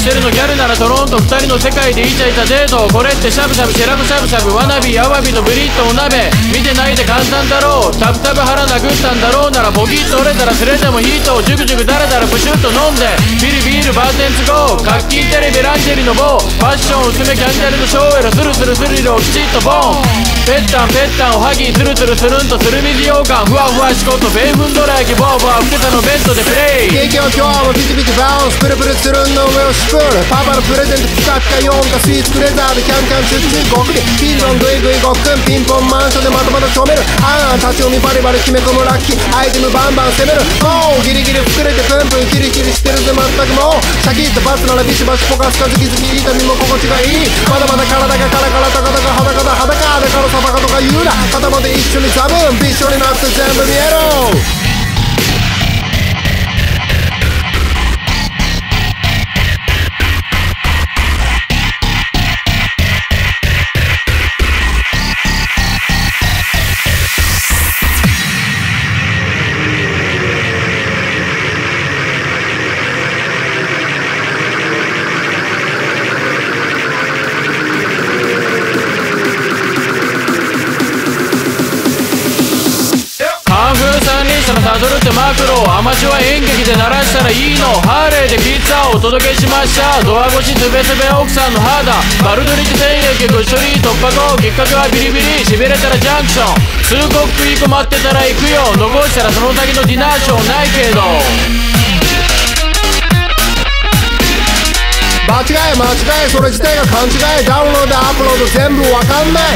してるのギャルならトロント2人の世界でイチャイチャデート。これってしゃぶしゃぶシェラフしゃぶしゃぶワナビアワビとブリッとお鍋。見てないで簡単だろう。タブタブ腹殴ったんだろうならボギッと折れたらスレでもヒートをジュクジュクダラダラプシュッと飲んでビリビールバーテンツゴー。活気テレビランジェリの棒。ファッション薄めキャンジャルのショーエロスルスルスリルをきちっとボン。ペッタンペッタンおはぎスルスルスルンとする水羊羹。ふわふわしこと米粉ドラ焼きボーボー。ふけたのベッドでプレイ。 景気を今日もピチピチバウンスプルプルつるんの上をシュプール。パパのプレゼントピカピカ4かスイーツクレザーでキャンキャンチュッチュ極利。ピンポングイグイごっくんピンポンマンションでまとまとちょめる。あんあん立ち読みバリバリ決め込むラッキー。アイテムバンバン攻める。もうギリギリ膨れてプンプンキリキリしてるぜ全くもう。シャキッとバツならビシバシポカスカズキズキ痛みも心地がいい。まだまだ体がカラカラタカタカ裸だ裸だからサバカとか言うな。頭で一緒にザブンびっしょになって全部見えろ。 サドルってマクロアマチュア演劇で鳴らしたらいいの。ハーレーでピッツァをお届けしました。ドア越しズベズベ奥さんの肌バルドリッチ戦役ご一緒に突破口きっかけはビリビリしびれたらジャンクション。通告食い込まってたら行くよ。残したらその先のディナーショーないけど。 間違い間違いそれ自体が勘違い。ダウンロードアップロード全部わかんない。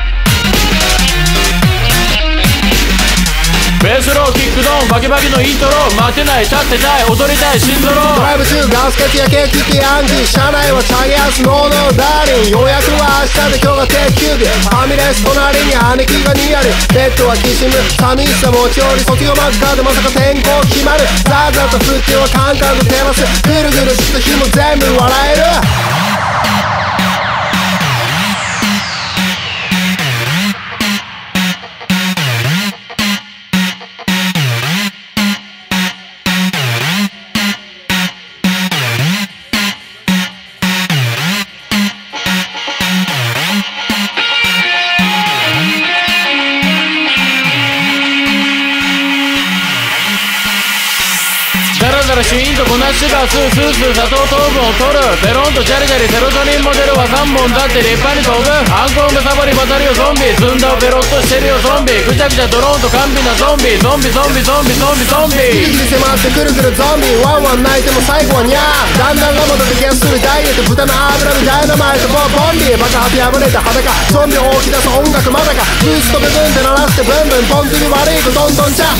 ベースローキックドンバキバキのイントロ。待てない立ってたい踊りたいシンドロドライブ中ガスケツやケーキティアンジー。車内はチャゲアスノーノーダーリン。予約は明日で今日が定休日。ファミレス隣に姉貴がニヤリ。ベッドはきしむ寂しさ持ち寄り。卒業マッカーでまさか転校決まる。ザーザーと振ってはカンカンと照らす。ぐるぐるした日も全部笑える。 シュイーンとこなしがスースースー砂糖糖分を取る。ペロンとジャリジャリセロトニンモデルは3本だって立派に飛ぶ。アンコウムサボり渡るよゾンビ。積んだをペロッとしてるよゾンビ。ぐちゃぐちゃドローンと甘美なゾンビ。ゾンビゾンビゾンビゾンビゾンビ。 ギリギリ迫ってくるくるゾンビ。ワンワン泣いても最後はニャー。だんだんラモドでゲスするダイエット。豚の油でダイナマイトボンビ。バカハテ破れた裸ゾンビを起き出す音楽まだか。ブーストブブンって鳴らしてブンブンポンティに悪い子どんどんちゃ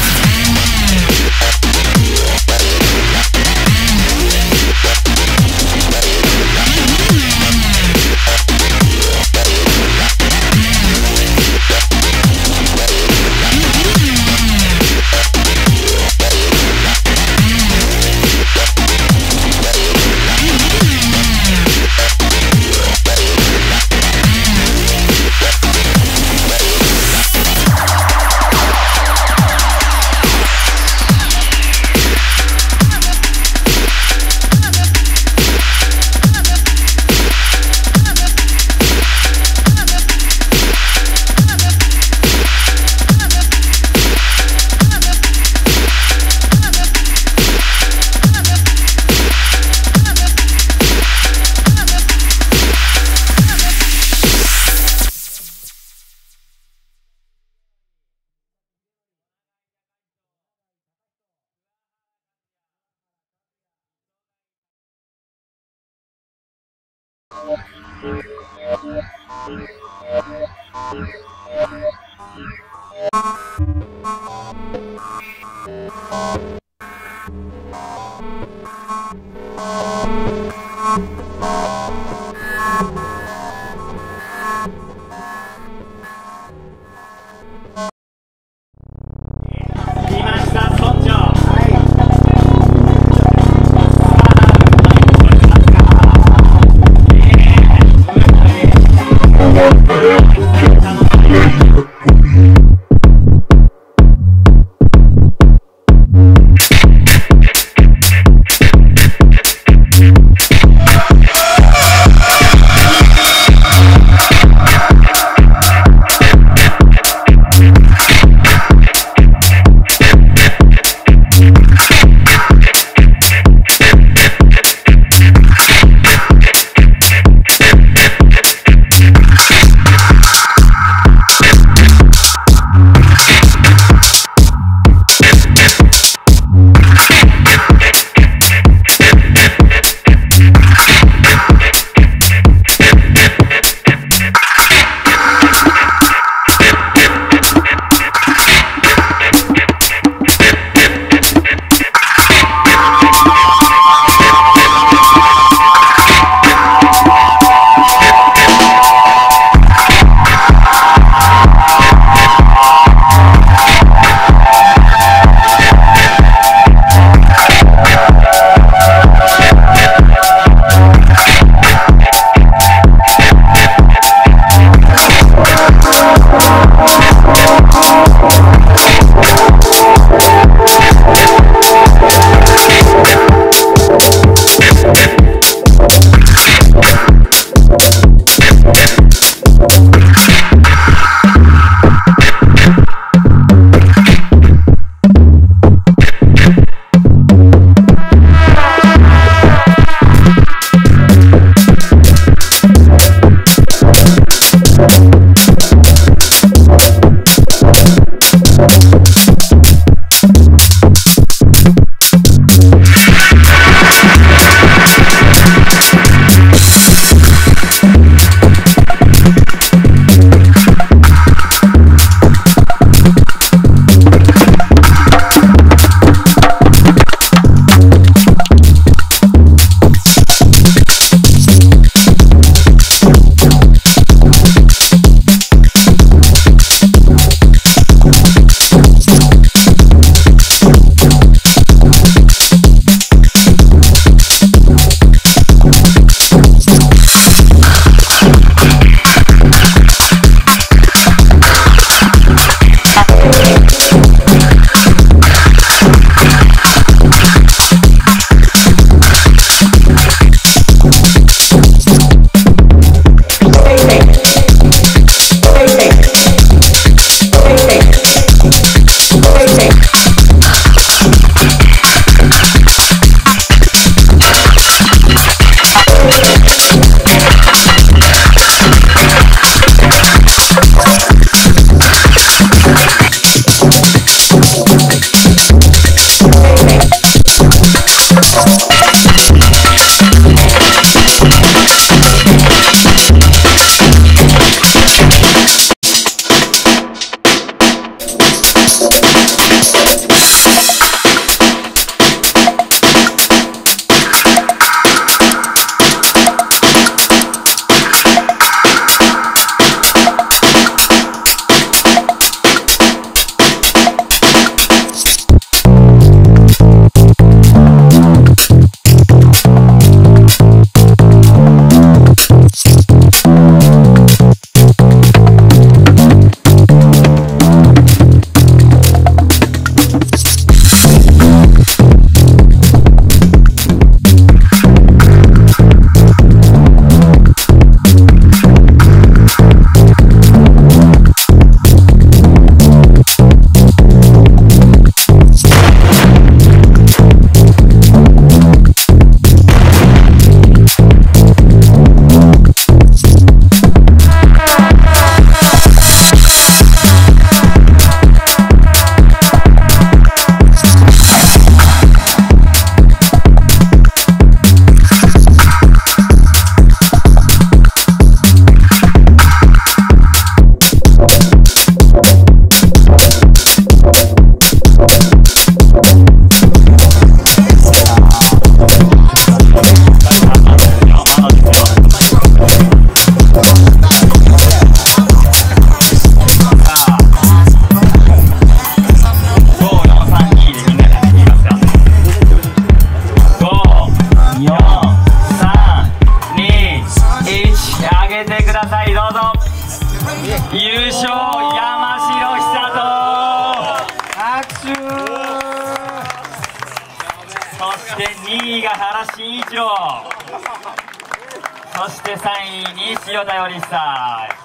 そして2位が原慎一郎、そして3位に塩田よりさ